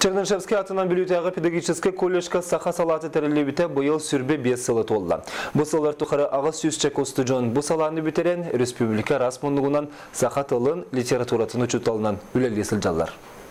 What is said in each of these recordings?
Чернышевский атынан Бүлютағы педагогический колледжка саха салаты тәрелебіте бұйыл сүрбе 5 сылы толды. Бұл сылар тұқары ағыз сүзчек осты жон бұл саланы бітерен республика расмондығынан саха тылын литературатын ұчуталынан үлелі сылжалар.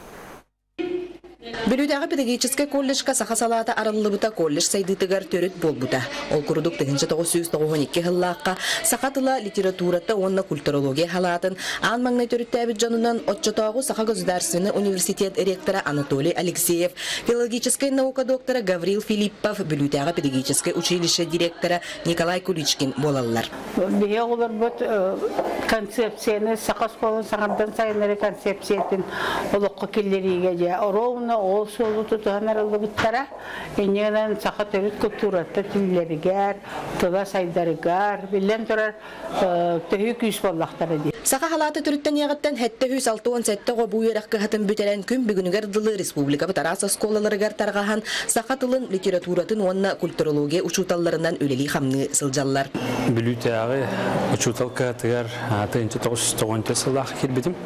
Бүлютағы педагогический колледжка саха салаты арылыбыта колледж сайдытыгар төрет болбута. Ол күрдік 1992 жыллаққа саха тыла литературата онна культурология халатын ан маңнай төреттәбіт жанынан отчотағу саха государственный университет ректора Анатолий Алексеев, филологическая наука доктора Гаврил Филиппов, Бүлютағы педагогическое училище директора Николай Куличкин болалар. Бие олар бұд концепцияны саха сколын сағардан сайынлары концепциятын олыққа келдеріге же. Ровно ол солу тұтығанар олы бұттара, енегінен сақа төрет культураты тілдерігер, тұла сайдарығар, білен тұрар төхі күйіс боллақтары де. Саха халаты түріттен яғыттан хәтті 167 ғобу ераққы хатын бүтерен күн бүгінігер дылы республика бұтараса сколаларығар тарғахан саха тылын литературатын онна культурология учуталларынан өлелі қамны сылжаллар. Бүлютағы учутал кәтігер 1990 сылақ келбедім.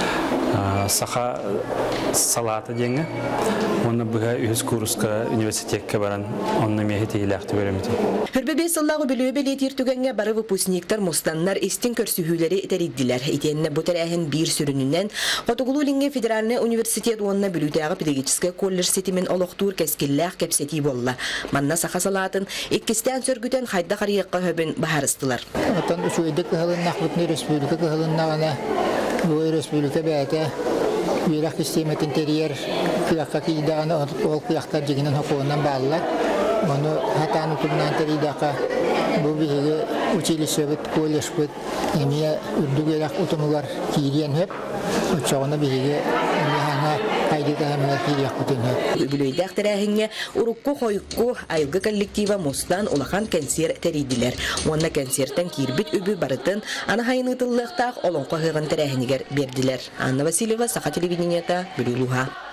Саха салаты деңі. Оны бұға үйіз курсқа университетке баран, онны мехеті елақты көремеді. Хүрбебе сыллағы білуі белетер түгенге бары выпускниктар мұстаннар істен көрсүхілері етеридділер. Етеніне бұтар әхін бір сүрінінен Қотығылу Линге Федеральный университет онына Бүлютағы педагогический колледж сетімен олықтуыр кәскелләқ кәпсети болла. Манна саха салатын еккестен сөргітен қайда қарияққа хөбін бағарыстылар. Atan usuyduk kıhılınnak Respublika kıhılınnak bu Respublika bəyətə Yürək istimetin teriyer kıyaqqa kıyidağını ol kıyaqlar jeginin hukukundan bağlılar. Onu hatan utubunan teridaqa bu bihiga училище bit, колледж bit, emiye ürdü gerek utumular kiriyen hep. Uçağına bihiga emihana kaydıda hemen kiriyak bütün hep. Bülüydaq tərəhinge urukku xoyukku aylgı kollektiva mostan olakan kanser teridiler. Onna kanserten kirbit übü barıtın ana hayını tıllıqtaq olonqa hığın tərəhiniger berdiler. Anna Vasilyeva, Saha televideniyata, Bülüluha.